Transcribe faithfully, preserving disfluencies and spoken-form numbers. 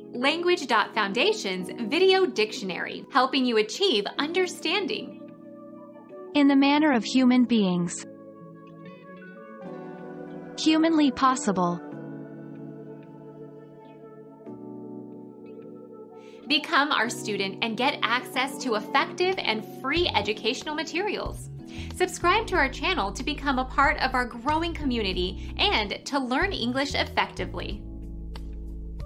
Language dot Foundation's Video Dictionary, helping you achieve understanding. In the manner of human beings. Humanly possible. Become our student and get access to effective and free educational materials. Subscribe to our channel to become a part of our growing community and to learn English effectively.